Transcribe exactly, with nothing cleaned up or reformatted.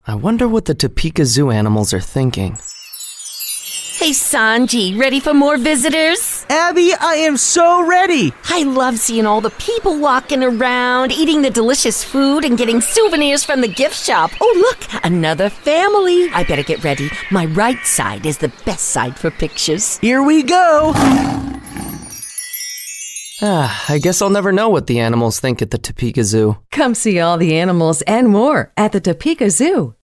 I wonder what the Topeka Zoo animals are thinking. Hey, Sanji, ready for more visitors? Abby, I am so ready! I love seeing all the people walking around, eating the delicious food and getting souvenirs from the gift shop. Oh, look, another family. I better get ready. My right side is the best side for pictures. Here we go! Ah, I guess I'll never know what the animals think at the Topeka Zoo. Come see all the animals and more at the Topeka Zoo.